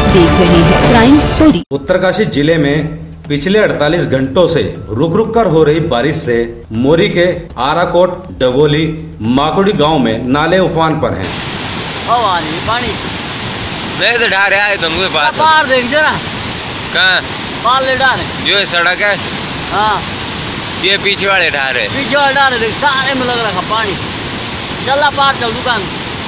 देख रहे हैं क्राइम स्टोरी। उत्तरकाशी जिले में पिछले 48 घंटों से रुक रुक कर हो रही बारिश से मोरी के आराकोट, डगोली, माकुड़ी गांव में नाले उफान पर हैं। पानी मैं तो ढा रहा है तुमके पास। बाहर देख जरा। कहाँ? बाहर ले डाले। जो ये सड़क है। हाँ। ये पीछे वाले ढा रहे। पीछे वाले ढा रहे देख, सारे में लग रखा पानी। चल पार चल दुकान।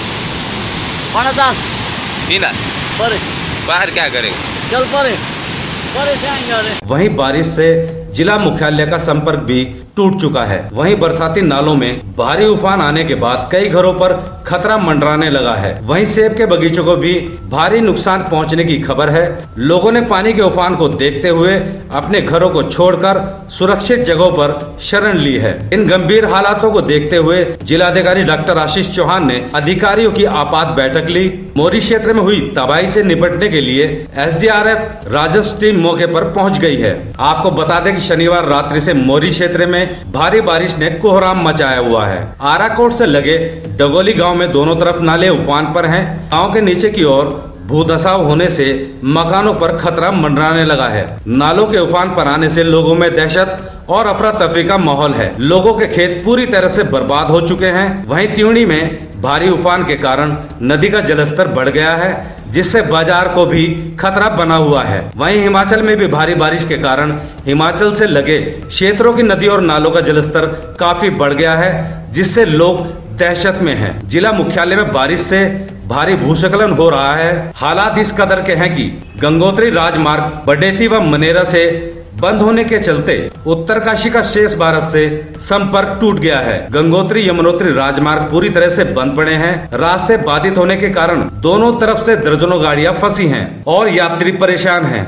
परे बाहर क्या करेंगे? चल परे से आएंगे। वहीं बारिश से जिला मुख्यालय का संपर्क भी टूट चुका है। वहीं बरसाती नालों में भारी उफान आने के बाद कई घरों पर खतरा मंडराने लगा है। वहीं सेब के बगीचों को भी भारी नुकसान पहुंचने की खबर है। लोगों ने पानी के उफान को देखते हुए अपने घरों को छोड़कर सुरक्षित जगहों पर शरण ली है। इन गंभीर हालातों को देखते हुए जिलाधिकारी डॉक्टर आशीष चौहान ने अधिकारियों की आपात बैठक ली। मोरी क्षेत्र में हुई तबाही से निपटने के लिए SDRF राजस्व टीम मौके पर पहुंच गई है। आपको बता दें कि शनिवार रात्रि से मोरी क्षेत्र में भारी बारिश ने कोहराम मचाया हुआ है। आराकोट से लगे डगोली गांव में दोनों तरफ नाले उफान पर हैं। गांव के नीचे की ओर भूधसाव होने से मकानों पर खतरा मंडराने लगा है। नालों के उफान पर आने से लोगों में दहशत और अफरा तफरी का माहौल है। लोगों के खेत पूरी तरह से बर्बाद हो चुके हैं। वहीं त्यूणी में भारी उफान के कारण नदी का जलस्तर बढ़ गया है, जिससे बाजार को भी खतरा बना हुआ है। वहीं हिमाचल में भी भारी बारिश के कारण हिमाचल से लगे क्षेत्रों की नदी और नालों का जलस्तर काफी बढ़ गया है, जिससे लोग दहशत में हैं। जिला मुख्यालय में बारिश से भारी भूस्खलन हो रहा है। हालात इस कदर के हैं कि गंगोत्री राजमार्ग बडेती व मनेरा से बंद होने के चलते उत्तरकाशी का शेष भारत से संपर्क टूट गया है। गंगोत्री यमुनोत्री राजमार्ग पूरी तरह से बंद पड़े हैं। रास्ते बाधित होने के कारण दोनों तरफ से दर्जनों गाड़ियां फंसी हैं और यात्री परेशान हैं।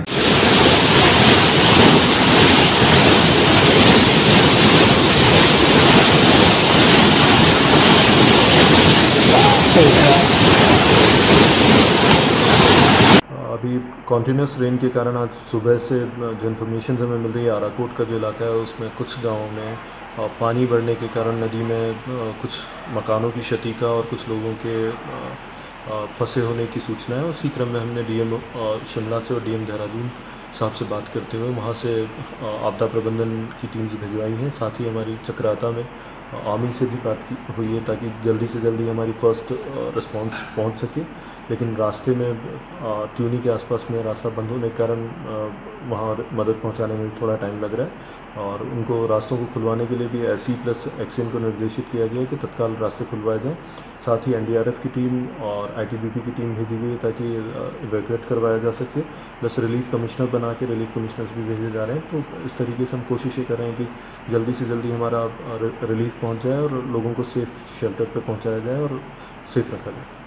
अभी कॉन्टीन्यूस रेन के कारण आज सुबह से जो इन्फॉर्मेशन हमें मिल रही है, आराकोट का जो इलाका है उसमें कुछ गाँवों में पानी बढ़ने के कारण नदी में कुछ मकानों की क्षति का और कुछ लोगों के फंसे होने की सूचना है। उसी क्रम में हमने DM शिमला से और DM देहरादून साहब से बात करते हुए वहाँ से आपदा प्रबंधन की टीम्स भिजवाई हैं। साथ ही हमारी चक्राता में आर्मी से भी बात हुई है ताकि जल्दी से जल्दी हमारी फर्स्ट रिस्पांस पहुंच सके। लेकिन रास्ते में त्यूनी के आसपास में रास्ता बंद होने के कारण वहाँ मदद पहुंचाने में थोड़ा टाइम लग रहा है और उनको रास्तों को खुलवाने के लिए भी SE प्लस XN को निर्देशित किया गया है कि तत्काल रास्ते खुलवाए जाएँ। साथ ही NDRF की टीम और ITBP की टीम भेजी गई है ताकि इवैक्यूएट करवाया जा सके। प्लस रिलीफ कमिश्नर बना के रिलीफ कमिश्नर्स भी भेजे जा रहे हैं। तो इस तरीके से हम कोशिश ये कर रहे हैं कि जल्दी से जल्दी हमारा रिलीफ पहुंच जाए और लोगों को सेफ शेल्टर पे पहुंचाया जाए और सेफ रखा जाए।